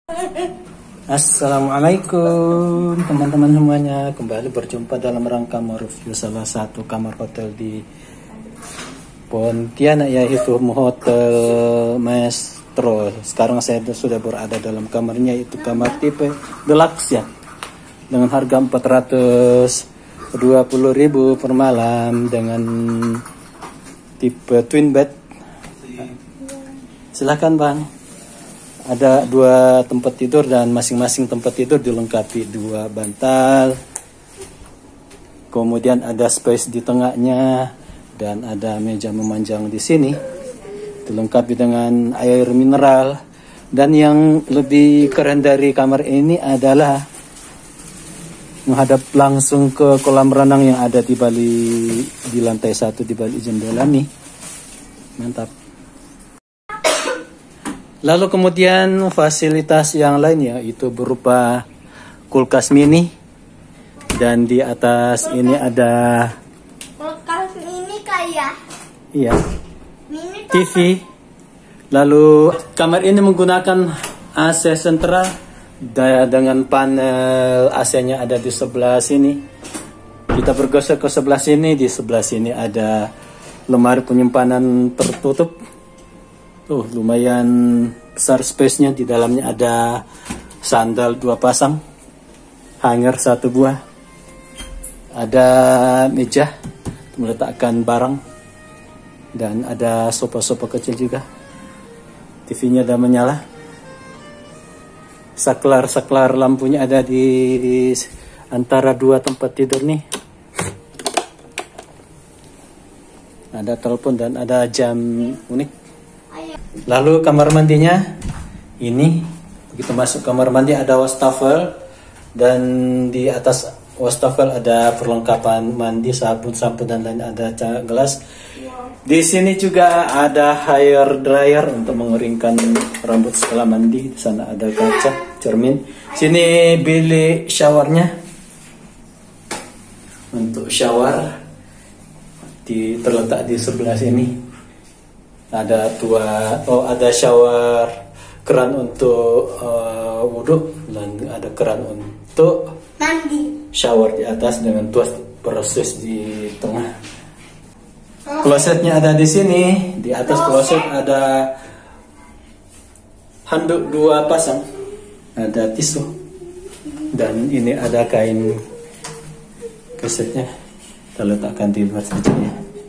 Assalamualaikum teman-teman semuanya, kembali berjumpa dalam rangka mereview salah satu kamar hotel di Pontianak, yaitu Hotel Maestro. Sekarang saya sudah berada dalam kamarnya, itu kamar tipe deluxe ya, dengan harga 420.000 per malam dengan tipe twin bed. Silakan Bang. Ada 2 tempat tidur dan masing-masing tempat tidur dilengkapi 2 bantal. Kemudian ada space di tengahnya dan ada meja memanjang di sini. Dilengkapi dengan air mineral. Dan yang lebih keren dari kamar ini adalah menghadap langsung ke kolam renang yang ada di lantai 1 di balik jendela nih. Mantap. Lalu kemudian fasilitas yang lainnya itu berupa kulkas mini, dan di atas ini ada kulkas mini kayak mini TV. Lalu kamar ini menggunakan AC sentral dengan panel AC-nya ada di sebelah sini. Kita bergeser ke sebelah sini, di sebelah sini ada lemari penyimpanan tertutup. Lumayan besar space-nya. Di dalamnya ada sandal 2 pasang, hanger 1 buah, ada meja meletakkan barang, dan ada sofa-sofa kecil juga. TV-nya ada menyala. Saklar lampunya ada di antara 2 tempat tidur nih. Ada telepon dan ada jam unik. Lalu kamar mandinya ini, begitu masuk kamar mandi ada wastafel, dan di atas wastafel ada perlengkapan mandi, sabun dan lain, ada gelas. Di sini juga ada hair dryer untuk mengeringkan rambut setelah mandi. Di sana ada kaca cermin. Sini bilik showernya. Untuk shower terletak di sebelah sini. Ada ada shower, keran untuk wudhu, dan ada keran untuk mandi. Shower di atas dengan tuas proses di tengah. Klosetnya ada di sini. Di atas kloset ada handuk 2 pasang, ada tisu, dan ini ada kain klosetnya. Kita letakkan di luar saja ya.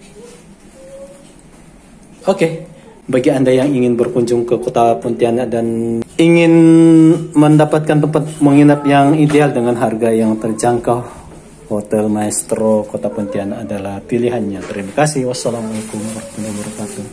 Oke, bagi Anda yang ingin berkunjung ke kota Pontianak dan ingin mendapatkan tempat menginap yang ideal dengan harga yang terjangkau, Hotel Maestro Kota Pontianak adalah pilihannya. Terima kasih. Wassalamualaikum warahmatullahi wabarakatuh.